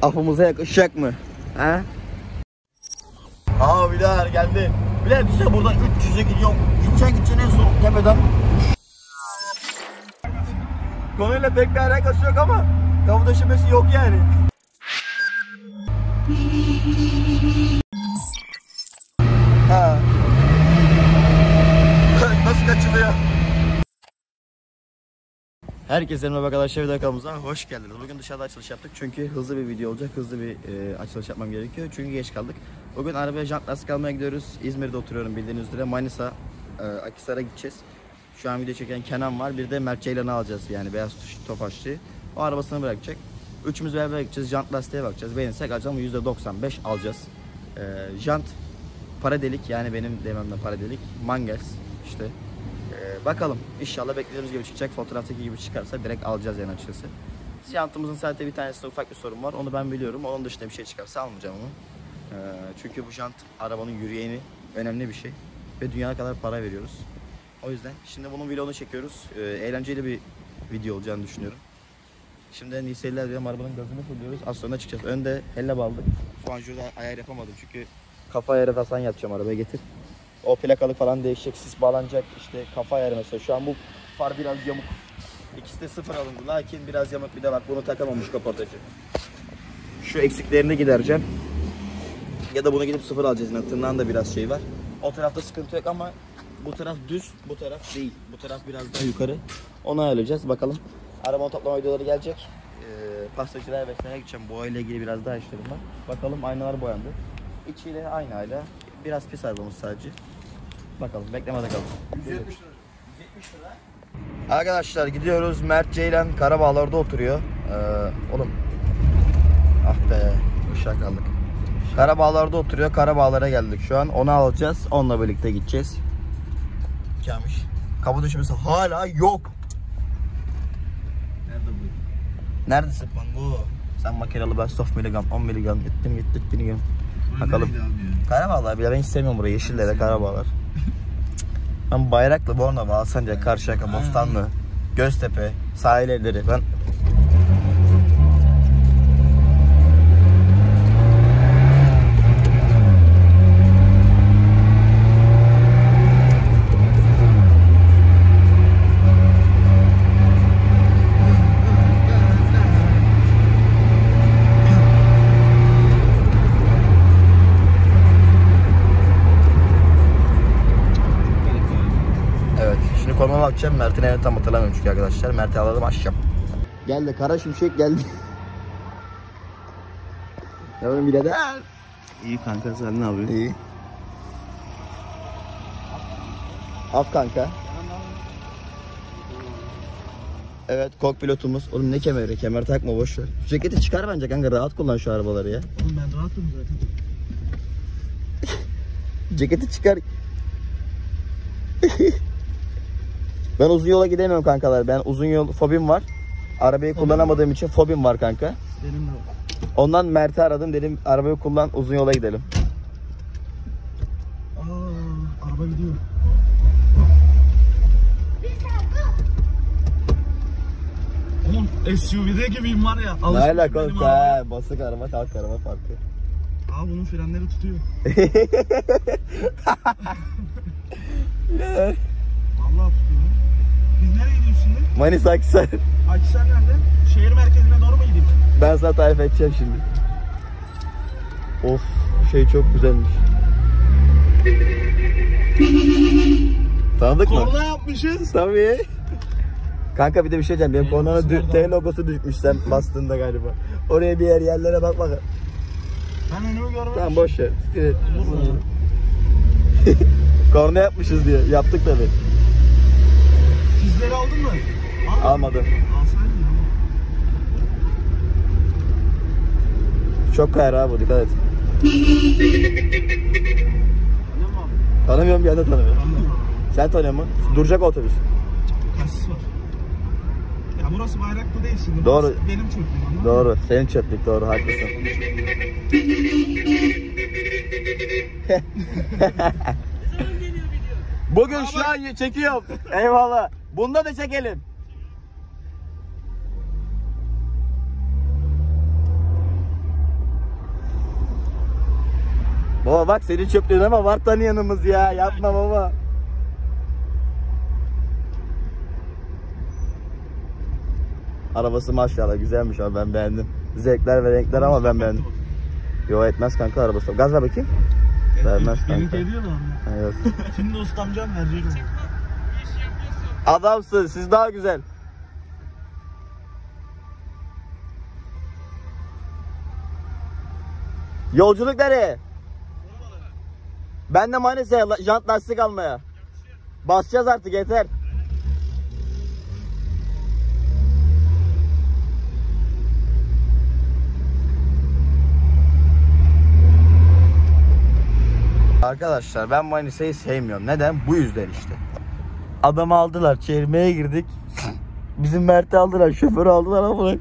afımıza yakışacak mı? He? Aa Bilal geldi. Bilal düşse buradan 300'e gidiyorum. Gideceksin en son tepeden. Konuyla pek bir alakası yok ama kamu döşemesi yok yani. Ha. Nasıl kaçılıyor? Herkese merhaba arkadaşlar, video kanalımıza hoş geldiniz. Bugün dışarıda açılış yaptık çünkü hızlı bir video olacak. Hızlı bir açılış yapmam gerekiyor çünkü geç kaldık. Bugün arabaya jant lastik almaya gidiyoruz. İzmir'de oturuyorum bildiğiniz üzere. Manisa, Akhisar'a gideceğiz. Şu an video çeken Kenan var. Bir de Mert Ceylan'ı alacağız, yani beyaz Tofaşçı. O arabasını bırakacak. Üçümüz beraber gideceğiz. Jant lastiğe bakacağız. Beğenirsek alacağız ama %95 alacağız. Jant para delik, yani benim dememden para delik. Mangels işte. Bakalım, inşallah beklediğimiz gibi çıkacak. Fotoğraftaki gibi çıkarsa direkt alacağız yani açıkçası. Jantımızın sadece bir tanesinde ufak bir sorun var, onu ben biliyorum. Onun dışında bir şey çıkarsa almayacağım onu. Çünkü bu jant arabanın yürüyeni, önemli bir şey ve dünyaya kadar para veriyoruz. O yüzden şimdi bunun vlogunu çekiyoruz. Eğlenceli bir video olacağını düşünüyorum. Şimdi Nise'liler diyorum, arabanın gazını fırlıyoruz. Az sonra çıkacağız. Önde helleb aldık. Şu an şurada ayar yapamadım çünkü kafa ayarı falan yapacağım, arabaya getir. O plakalık falan değişecek, sis bağlanacak, işte kafa ayarı mesela. Şu an bu far biraz yamuk. İkisi de sıfır alındı, lakin biraz yamuk. Bir de bak, bunu takamamış kaportacı. Şu eksiklerini gidereceğim. Ya da bunu gidip sıfır alacağız. Yani tırnağında biraz şey var. O tarafta sıkıntı yok ama bu taraf düz, bu taraf değil. Bu taraf biraz daha yukarı. Onu ayarlayacağız. Bakalım. Araba toplama videoları gelecek. Pastacılar vesaire gideceğim. Boyayla ilgili biraz daha işlerim var. Bakalım, aynalar boyandı. İçiyle aynı ayna. Biraz pis arabamız sadece. Bakalım, beklemede kalın. 170 lira. 170 lira. Arkadaşlar gidiyoruz. Mert Ceylan Karabağlar'da oturuyor. Oğlum. Ah be. Uşak aldık. Karabağlar'da oturuyor. Karabağlar'a geldik şu an. Onu alacağız. Onunla birlikte gideceğiz. Gelmiş. Kapı döşemesi hala yok. Nerede bu? Neredesin Mango? Sen makinalı, ben soft miligram, 10 miligram gittim miligram. Bakalım. Karabağlar bile, ben hiç sevmiyorum burayı. Yeşillere Karabağlar. Ben Bayraklı, Bornova, Alsancak, Karşıyaka, Bostanlı, Göztepe, sahil evleri. Ben konuma bakacağım. Mert'in evini tam hatırlamıyorum çünkü arkadaşlar. Mert'i alalım, açacağım. Geldi, Kara Şimşek geldi. Yavrum birader. İyi kanka, sen ne yapıyorsun? İyi. Af kanka. Evet, kokpilotumuz. Oğlum ne kemeri? Kemer takma, boş ver. Ceketi çıkar bence kanka, rahat kullan şu arabaları ya. Oğlum ben rahatım zaten. Ceketi çıkar. Ben uzun yola gidemiyorum kankalar. Ben uzun yol fobim var. Arabayı kullanamadığım için fobim var kanka. Benim de var. Ondan Mert'i aradım, dedim arabayı kullan, uzun yola gidelim. Araba gidiyor. Oğlum SUV'de gibiyim var ya. Ne alaka oğlum? Basık araba, kalk araba farkı. Aa, bunun frenleri tutuyor. Vallahi tutuyor. Biz nereye gidiyoruz şimdi? Manisa Akhisar. Akhisar nerede? Şehir merkezine doğru mu gideyim? Ben sana tarif edeceğim şimdi. Of, şey çok güzelmiş. Tanıdık mı? Korna yapmışız. Tabii. Kanka bir de bir şey diyeceğim. Benim kornana T logosu düşmüş sen bastığında galiba. Oraya bir yerlere bak bakalım. Ben önümü görmedim. Tamam, boş ver. Evet. Korna yapmışız diye. Yaptık tabii. Sizleri aldın mı? Almadım. Alsaydın ya. Çok kayar abi bu, dikkat et. Annem mi abi? Tanımıyorum, bir anda tanımıyorum. Annem. Sen tanıyor musun? Duracak otobüs. Kasis var. Ya burası Bayraklı değil şimdi. Doğru. Burası benim çöplüğüm. Doğru. Senin çöplük, doğru, haklısın. Bugün şu an çekiyorum. Eyvallah. Bunda da çekelim. Baba bak senin çöplüğün ama var tanıyanımız ya. Yapma baba. Arabası maşallah güzelmiş abi, ben beğendim. Zevkler ve renkler ama ben beğendim. Yo etmez kanka arabası. Gaz ver bakayım. Vermez kanka. Benimki ediyor da onu. Evet. Şimdi ustamcam verecek. Adamsın, siz daha güzel. Yolculuk nereye? Ben de Manisa'ya jant lastik almaya. Basacağız artık, yeter. Arkadaşlar ben Manisa'yı sevmiyorum. Neden? Bu yüzden işte. Adamı aldılar, çevirmeye girdik. Bizim Mert'i aldılar, şoförü aldılar ama bırak.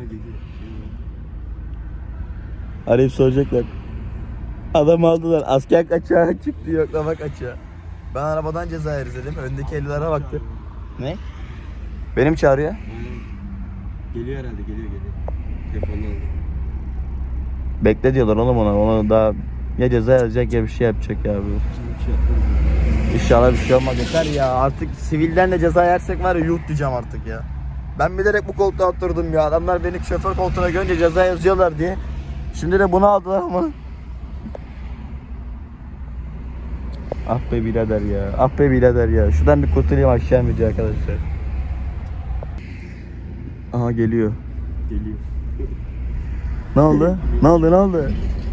Arayıp soracaklar. Adamı aldılar, asker kaçağı çıktı, yoklama kaçağı. Ben arabadan ceza yeriz dedim, öndeki 50'lere baktı. Ne? Benim çağırıyor. Geliyor herhalde, geliyor. Telefonunu aldı. Bekle diyorlar oğlum ona daha ya ceza yazacak ya bir şey yapacak ya. İnşallah bir şey olmaz, yeter ya. Artık sivilden de ceza yersek var ya, yuh diyeceğim artık ya. Ben bilerek bu koltuğa oturdum ya. Adamlar beni şoför koltuğuna görünce ceza yazıyorlar diye. Şimdi de bunu aldılar ama. Ah be birader ya. Ah be birader ya. Şuradan bir kurtulayım, aşağı mı diyor arkadaşlar. Aha geliyor. Ne oldu? Ne oldu?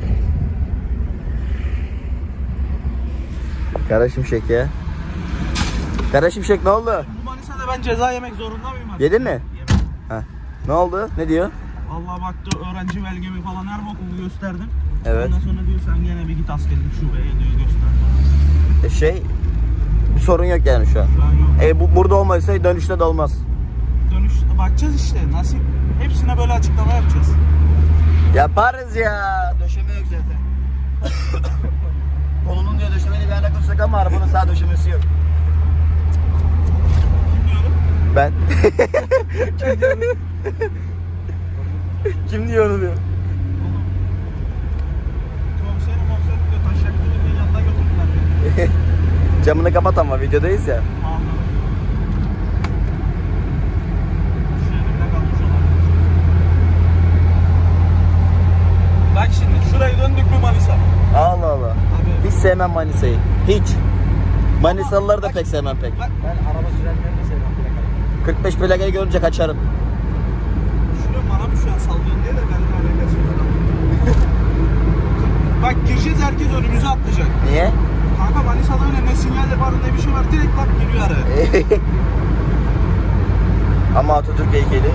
Kara Şimşek ya. Kara Şimşek ne oldu? Bu Manisa'da ben ceza yemek zorunda mıyım artık? Yedin mi? Yemedim. Heh. Ne oldu? Ne diyor? Allah baktı, öğrenci belgemi falan her bokunu gösterdim. Evet. Ondan sonra diyor sen gene bir git askerlik şubeye diyor, göster. Bir sorun yok yani şu an. Şu an yok. Bu burada olmaysa dönüşte de olmaz. Dönüşte bakacağız işte, nasip. Hepsine böyle açıklama yapacağız. Yaparız ya. Döşeme yok zaten. Kolunun diyor döşemeyle bir alakası yok ama arabanın sağ döşemesi yok. Bilmiyorum. Ben. Kim diyor onu diyor? Komiserim diyor, taşaklı bir yanında götürdüler beni. Camını kapat ama videodayız ya. Anladım. Şehrinde kalmış olabilir. Bak şimdi şurayı döndük mü Manisa? Allah Allah. Abi. Hiç sevmem Manisa'yı. Hiç. Manisalıları da pek sevmem pek. Bak Ben araba sürenlerini sevmem plakayı. 45 plakayı görünce kaçarım. şuraya bana mı şu an sallıyorsun diye de benimle alakası yok. Bak gireceğiz, herkes önümüze atlayacak. Niye? Kanka Manisa'da öyle ne sinyal var ne bir şey var, direkt bak giriyor araya. Ama Atatürk heykeli.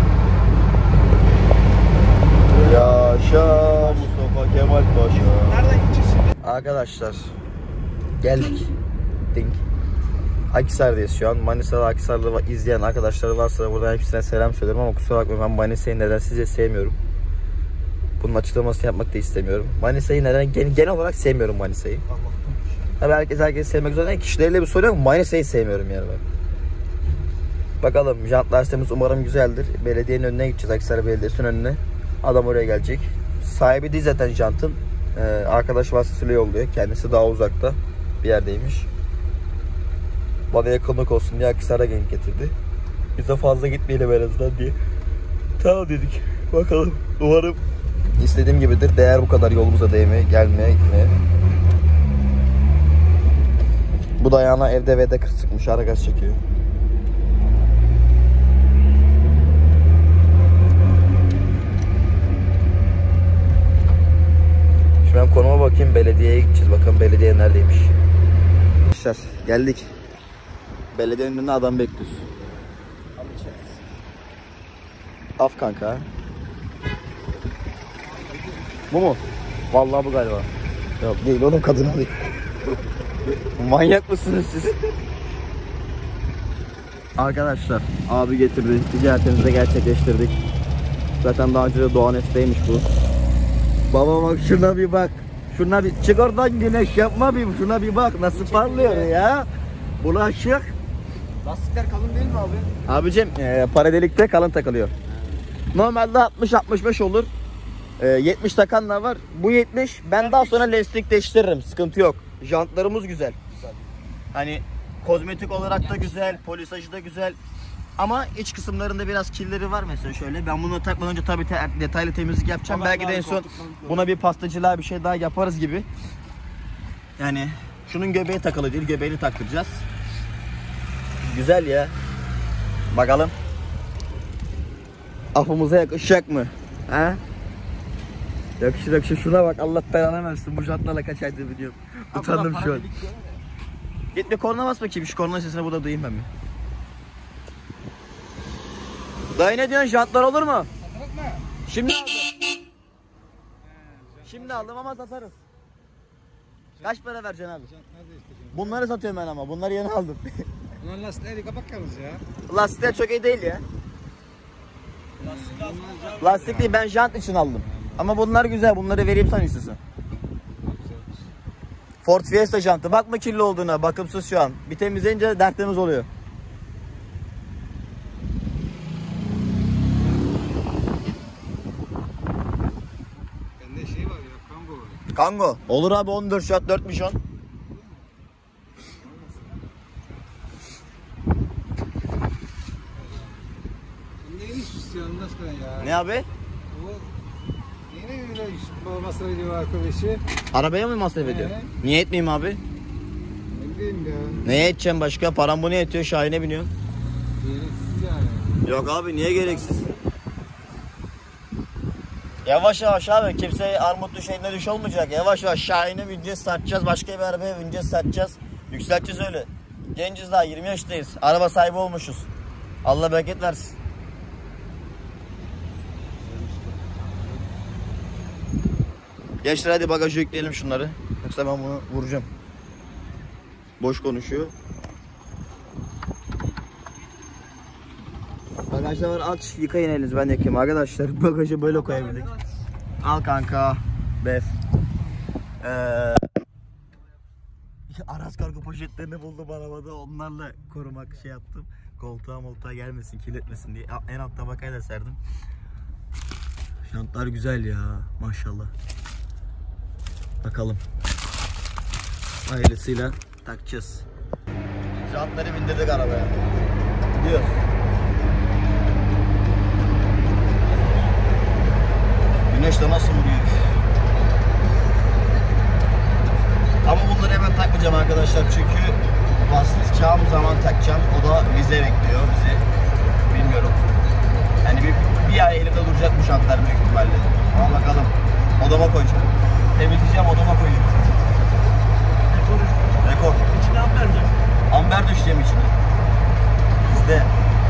Yaşa Mustafa Kemal Paşa. Nereden gideceğiz şimdi? Arkadaşlar geldik. Ding. Akhisar'dayız şu an. Manisa'da Akhisar'da izleyen arkadaşları varsa buradan hepsine selam söylerim ama kusura bakmayın, ben Manisa'yı neden sizce sevmiyorum. Bunun açıklamasını yapmak da istemiyorum. Manisa'yı neden genel olarak sevmiyorum Manisa'yı. Tabii herkes sevmek zorunda. Kişileriyle bir sorun yok. Manisa'yı sevmiyorum yani ben. Bakalım jant lastiğimiz umarım güzeldir. Belediyenin önüne gideceğiz, Akhisar Belediyesi'nin önüne. Adam oraya gelecek. Sahibi değil zaten jantın. Arkadaş vasıtasıyla yolluyor. Kendisi daha uzakta bir yerdeymiş. Bana yakınlık olsun diye Akhisar'a getirdi. Biz de fazla gitmeyelim en azından diye. Tamam dedik. Bakalım. Umarım istediğim gibidir. Değer bu kadar yolumuza değmeye, gelmeye, gitmeye. Bu da ayağına evde VD40 sıkmış. Ara gaz çekiyor. Şimdi ben konuma bakayım. Belediyeye gideceğiz. Bakalım belediye neredeymiş. Arkadaşlar geldik. Belediyenin önünde adam bekliyoruz. Af kanka. Bu mu? Vallahi bu galiba. Yok değil oğlum, kadın alayım. Manyak mısınız siz? Arkadaşlar abi getirdi. Ticaretimizi de gerçekleştirdik. Zaten daha önce de Doğan Efe'ymiş bu. Baba bak şuna bir bak. Şuna bir çık oradan, güneş yapma bir. Şuna bir bak nasıl parlıyor ya. Bulaşık. Lastikler kalın değil mi abi? Abicim para delikte kalın takılıyor. Normalde 60-65 olur. 70 takanlar var. Bu 70. Ben daha sonra lastik değiştiririm. Sıkıntı yok. Jantlarımız güzel. Hani kozmetik olarak da güzel. Polisajı da güzel. Ama iç kısımlarında biraz kirleri var mesela şöyle. Ben bunu takmadan önce tabii detaylı temizlik yapacağım. Belki de en son buna bir pastacılığa bir şey daha yaparız gibi. Yani şunun göbeği takılı değil. Göbeğini taktıracağız. Güzel ya. Bakalım. Afımıza yakışacak mı? Ha? Yakışır yakışır. Şuna bak, Allah belanı versin. Bu jantlarla kaç aydır biliyorum. Utandım şu an. Git bir korna bas bakayım. Şu korna sesini burada duyayım ben bir. Dayı ne diyorsun? Jantlar olur mu? Şimdi aldım. Şimdi aldım ama satarız. Kaç para vereceksin abi? Bunları satıyorum ben ama. Bunları yeni aldım. Ulan lastikleri kapak yalnız ya. Lastikler çok iyi değil ya. Lastik değil, ben jant için aldım. Ama bunlar güzel. Bunları vereyim sana istiyorsan. Ford Fiesta jantı. Bakma kirli olduğuna. Bakımsız şu an. Bir temizleyince dertlerimiz oluyor. Bende şey var ya, Kango var. Kango. Olur abi, 14 şart 4'müş 10. Neymiş istiyorsun başkan ya? Ne abi? Bu yine öyle masraf ediyor arkadaşı. Arabaya mı masraf ediyor? Niye etmeyeyim abi? Ne bileyim ya. Neye edeceğim başka? Param bu ne yetiyor? Şahin'e biniyorsun. Gereksiz yani. Yok abi, niye gereksiz? Yavaş yavaş abi, kimseye armut düşeyine düş olmayacak. Yavaş yavaş Şahin'e bineceğiz, satacağız, başka bir arabaya bineceğiz, satacağız. Yükselteceğiz öyle. Genciz daha, 20 yaşındayız. Araba sahibi olmuşuz. Allah bereket versin. Gençler hadi bagajı yükleyelim şunları. Yoksa ben bunu vuracağım. Boş konuşuyor. Bagajda var, aç yıkayın elinizi, ben yakayım arkadaşlar. Bagajı böyle koyabildik. Al kanka. Bef. Aras kargo poşetlerini buldum arabada, onlarla korumak şey yaptım. Koltuğa gelmesin, kirletmesin diye en alt tabakayla serdim. Jantlar güzel ya, maşallah. Bakalım. Hayırlısıyla takacağız. Jantları bindirdik arabaya. Gidiyoruz. Güneş de nasıl vuruyor? Ama bunları hemen takmayacağım arkadaşlar çünkü basacağım zaman takacağım. O da vize bekliyor bizi. Bilmiyorum. Yani bir ay elimde duracak bu jantlar büyük ihtimalle. Ama bakalım. Odama koyacağım. Temizleyeceğim, odama koyacağım. Rekor. İçine amber düş. Amber düşeceğim içine. Bizde.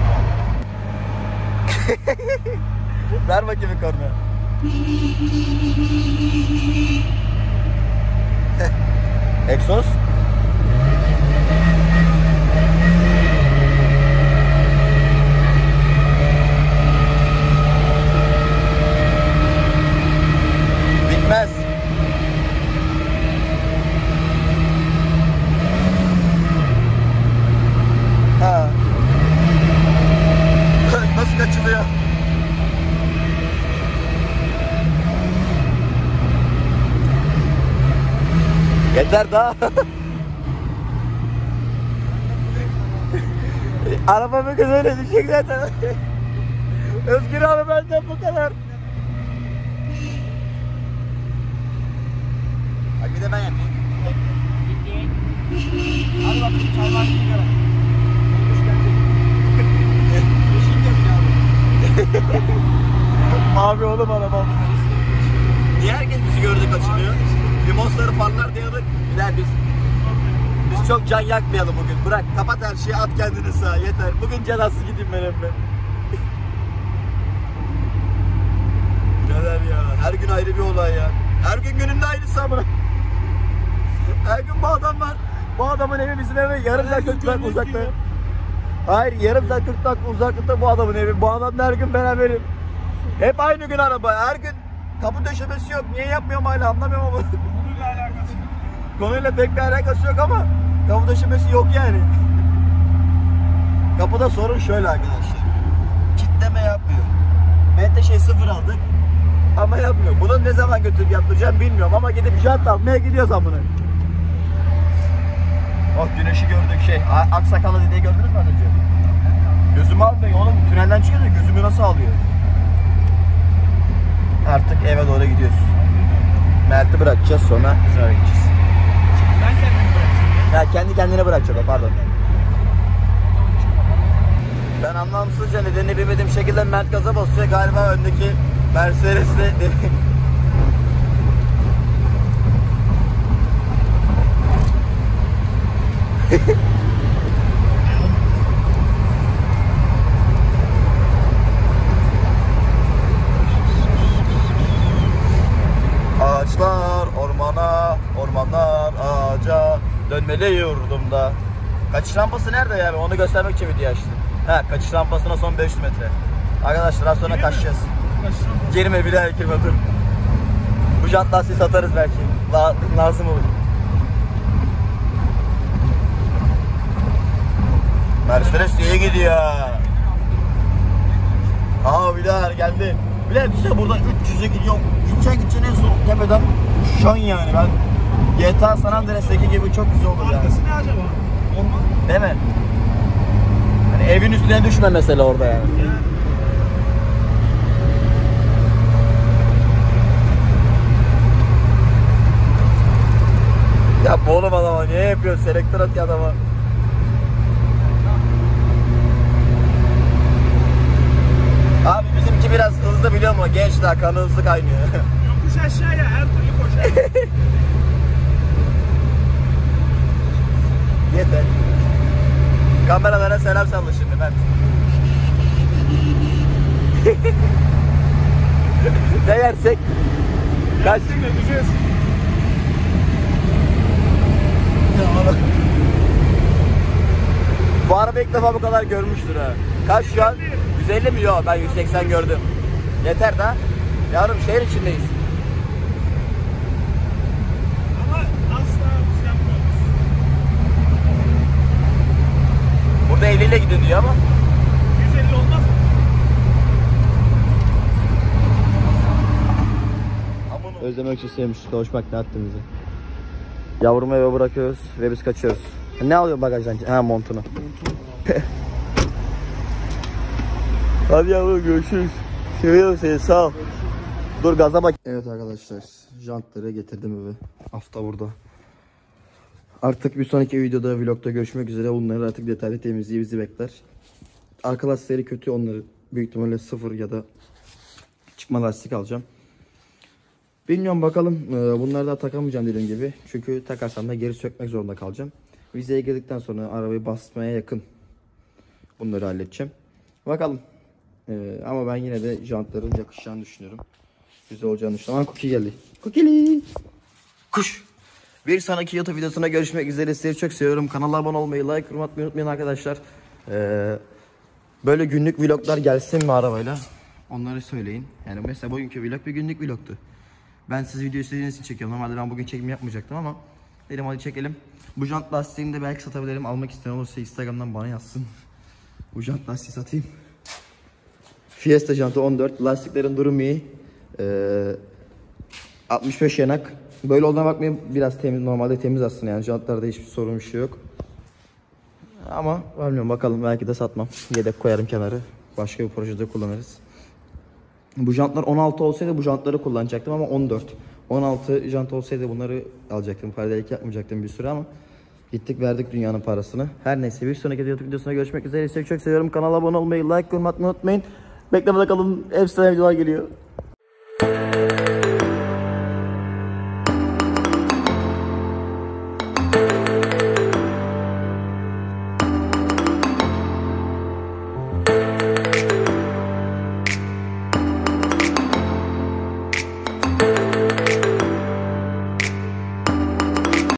Ver bakayım bir korna. Egzoz. Bitmez. Ha. Nasıl kaçılıyor? Yeter daha. Araba bir kız öyle düşecek zaten. Özgür abi benden bu kadar. Bak bir de ben yapayım. Hadi bakayım çay var mı? Mavi oğlum arabam. Niye herkes bizi gördü kaçırıyor? Limonsları farlar diyorlar. Biz çok can yakmayalım bugün. Bırak, kapat her şeyi, at kendini sağa, yeter. Bugün cezasız gideyim ben evime. Neler ya? Her gün ayrı bir olay ya. Her gün gününde aynısı ama. Her gün bu adam var. Bu adamın evi bizim eve yarım saat 40 dakika uzakta. Hayır, yarım saat 40 dakika uzaklıkta bu adamın evi. Bu adamla her gün beraberim. Hep aynı gün araba. Her gün kapı döşemesi yok. Niye yapmıyorum hala anlamıyorum ama. Konuyla alakası yok. Konuyla pek bir alakası yok ama kapı döşemesi yok yani. Kapıda sorun şöyle arkadaşlar. Kitleme yapmıyor. Menteşeyi 0 aldık. Ama yapmıyor. Bunu ne zaman götürüp yaptıracağım bilmiyorum ama gidip jant almaya gidiyoruz amına. Oh güneşi gördük Aksakallı diye gördünüz mü az önce? Gözümü almıyor oğlum, tünelden çıkıyor da gözümü nasıl alıyor? Artık eve doğru gidiyoruz. Mert'i bırakacağız, sonra biz eve gideceğiz. Ben kendimi bırakacağım. Ya kendi kendine bırakacak o, pardon. Ben anlamsızca nedenini bilmediğim şekilde Mert gaza basıyor. Galiba öndeki Mercedes'te ağaçlar ormana, ormanlar ağaca dönmeli yurdumda. Kaçış rampası nerede ya? Onu göstermek için video açtım. Kaçış rampasına son 500 metre. Arkadaşlar az sonra kaçacağız. Girme bile girme, dur. Bu jant lastiği satarız belki. Lazım olur. Mercedes diye gidiyor. Aa Bilal geldi. Bilal düşse buradan 300'e gidiyorum. Gideceksin en son tepeden uçacaksın yani. Ben GTA San Andreas'taki gibi çok güzel olur yani. Arkası ne acaba? Orman. Değil mi? Hani evin üstüne düşme mesela orada yani. Yapma oğlum adama, niye yapıyorsun? Selektör at ya adama. Abi bizimki biraz hızlı biliyor musun? Genç daha, kanı hızlı kaynıyor. Yokuş aşağıya her türlü koşar. Yeter. Kameralara selam salla şimdi Mert. Ne yersek? Kaç? Düşeceğiz. Bu araba ilk defa bu kadar görmüştür ha. Kaç şu an? 150 mi? Yok, ben 180 gördüm. Yeter da. Yavrum şehir içindeyiz. Ama asla biz yapmıyoruz. Burada 50 ile gidin diyor ama. 150 olmaz mı? Özlemek için sevmiştik, kavuşmak ne attı bize. Yavrumu eve bırakıyoruz ve biz kaçıyoruz. Ne alıyor bagajdan? Ha, montunu. Hadi yavrum, görüşürüz. Seviyorum seni, sağ ol. Dur gaza bak. Evet arkadaşlar, jantları getirdim eve. Hafta burada. Artık bir sonraki videoda, vlogda görüşmek üzere. Bunları artık detaylı temizliği bizi bekler. Arka lastikleri kötü, onları büyük ihtimalle sıfır ya da çıkma lastik alacağım. Bilmiyorum, bakalım. Bunları da takamayacağım dediğim gibi. Çünkü takarsam da geri sökmek zorunda kalacağım. Vizeye girdikten sonra arabayı basmaya yakın bunları halledeceğim. Bakalım. Ama ben yine de jantların yakışacağını düşünüyorum. Güzel olacağını düşünüyorum. Cookie geldi. Cookie'li. Kuş. Bir sonraki YouTube videosuna görüşmek üzere. Sizleri çok seviyorum. Kanala abone olmayı, like, yorum atmayı unutmayın arkadaşlar. Böyle günlük vloglar gelsin mi arabayla? Onları söyleyin. Yani mesela bugünkü vlog bir günlük vlogtu. Ben siz video istediğiniz için çekiyorum. Normalde ben bugün çekim yapmayacaktım ama dedim hadi çekelim. Bu jant lastiğini de belki satabilirim. Almak isteyen olursa Instagram'dan bana yazsın. Bu jant lastiği satayım. Fiesta jantı 14. Lastiklerin durumu iyi. 65 yanak. Böyle olduğuna bakmayın, biraz temiz, normalde temiz aslında yani jantlarda hiçbir sorun, bir şey yok. Ama bilmiyorum, bakalım, belki de satmam. Yedek koyarım kenarı. Başka bir projede kullanırız. Bu jantlar 16 olsaydı bu jantları kullanacaktım ama 14. 16 jant olsaydı bunları alacaktım. Paradelik yapmayacaktım bir süre ama gittik verdik dünyanın parasını. Her neyse, bir sonraki YouTube videosuna görüşmek üzere. Sizi çok seviyorum. Kanala abone olmayı, like, yorum atmayı unutmayın. Beklemede kalın. Efsane videolar geliyor.